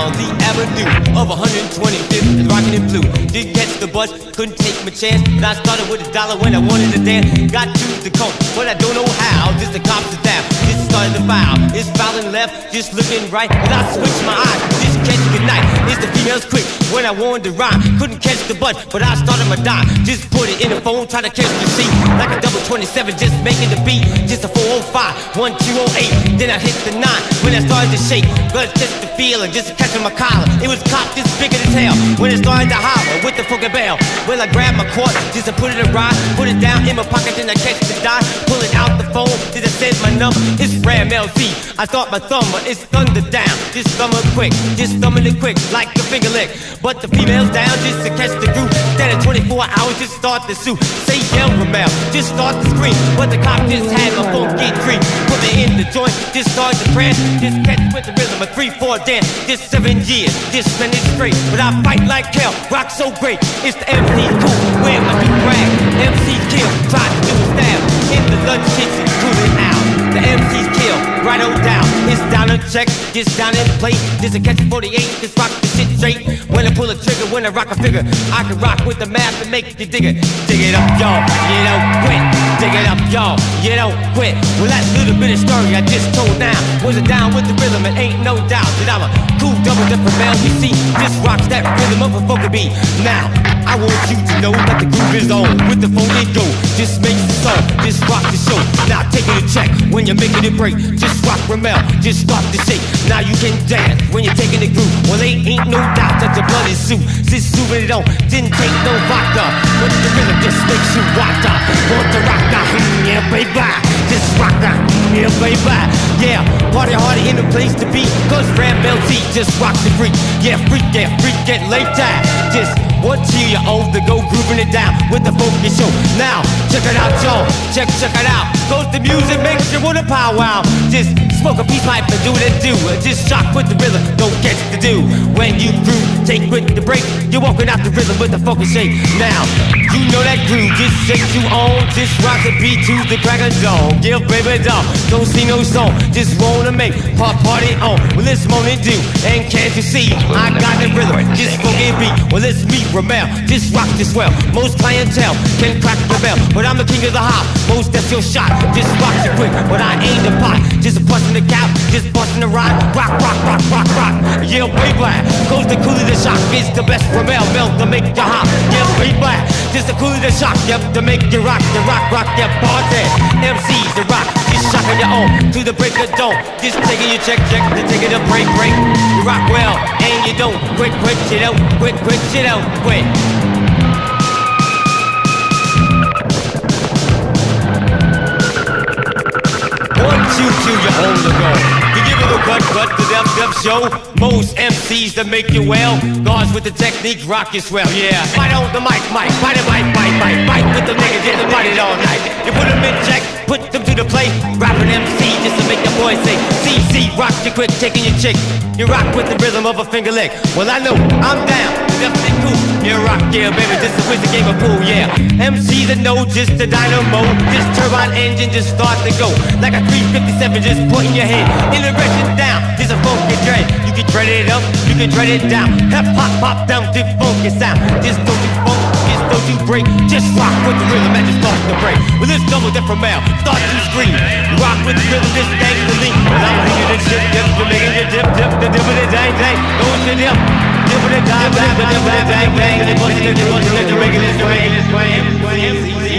down the avenue of 125th and rockin' in blue. Didn't catch the bus, couldn't take my chance. And I started with $1 when I wanted to dance. Got to the coat, but I don't know how. Just the cops are down, just started to foul. It's fouling left, just looking right. And I switched my eyes, just catch the night. It's the females quick when I wanted to rhyme. Couldn't catch the bus, but I started my dime. Just put it in the phone, try to catch the seat. Like a double 27, just making the beat. Just a 405, 1208. Then I hit the 9 when I started to shake. But just the feeling, just catching my collar. It was cop just bigger than hell when it started to holler with the fucking bell. Well, I grabbed my cord just to put it in ride. Put it down in my pocket, then I catch the dime. Pull it out the phone, then I said my number. It's Ram LZ. I thought my thumb, but it's thunder down. Just thumbing quick, just thumbing it quick like a finger lick. But the females down just to catch the group. Then in 24 hours, just start to sue. Say yell rebel, just start to scream. But the cop just had my phone get green. Put me in the joint, just start to prance. Just catch with the rhythm of 3-4 dance. Just 7 years, just spend it straight. But I fight like hell, rock so great. It's the MC Cool, where my big rag. MC Kill, tried to do a stab in the lunch kitchen, cooling out. The MC's kill, right on down. It's down a check, just down in play. Just a catch 48, just rock the shit straight. When I pull a trigger, when I rock a figure, I can rock with the math and make you dig it. Dig it up, y'all, you don't quit. Dig it up, y'all, you don't quit. Well, that little bit of story I just told now was it down with the rhythm, and ain't no doubt that I'm a cool double different male. You see, just rocks that rhythm of a funky beat. Now, I want you to know that the groove is on with the phony go. Just make the song, just rock the show. Now take it a check when you're making it break. Just rock Ramel, just start to shake. Now you can dance when you're taking the groove. Well, they ain't no doubt that the blood is soup. Just souping it on, didn't take no vodka. But the rhythm just makes you rock. Want to rock out, yeah baby. Just rock out, yeah baby. Yeah, party hardy in the place to be. Cause Ram LZ just rock the freak. Yeah, freak, get laid down. Just 1 year old to go grooving it down with the funky show. Now, check it out, y'all. Check it out. Cause the music makes you wanna powwow. Just smoke a peace pipe and do what it do. Just shock with the rhythm, don't catch the do. When you groove, take with the break. You're walking out the rhythm with the funky shape. Now, you know that groove just sets you on. Just rock the beat to the crack of dawn. Yeah, baby, dog. Don't see no song. Just wanna make party on. Well, it's morning do. And can't you see? I got the rhythm. Just funky beat. Well, it's me. Ramel, just rock this well. Most clientele can crack the bell, but I'm the king of the hop. Most that's your shot. Just rock it quick, but I ain't the pot. Just busting the cap, just busting the ride. Rock. Yeah, baby, goes the coolie the shock. It's the best Ramel melt to make you hop. Yeah, baby, just the coolie the shock. Yep, to make you rock, yeah, party. MC's the rock, just shocking your own to the break of dawn. Just taking your check, to taking a break. You rock well, and you don't quit shit out, quit shit out. Quit. Once you kill your home to go, you give it a gut to def show. Most MCs that make you well, guards with the technique rock you swell. Yeah, fight on the mic, fight with the niggas, get the fight it all night. You put them in check, put them to the plate. Rapping MC just to make the boys say, CC, rock you quick, taking your chick. You rock with the rhythm of a finger lick. Well, I know, I'm down, definitely cool. You rock, yeah, baby, just a wizard game of pool, yeah. MCs that know just the dynamo, just turbine engine, just start to go. Like a 357, just putting your head in the direction down. Just a funky dread. You can dread it up, you can dread it down. Hip hop, pop down to funky sound. Just don't you funk, just don't you break. Just rock with the rhythm and just start to break. Well, this double different male, start to scream. You rock with the rhythm, this thing to lean. Well, I'm making this shit, you're making your dip, the dip of the dang, go to the dip. Dip of the dime, the dip of the dang, you're making this way.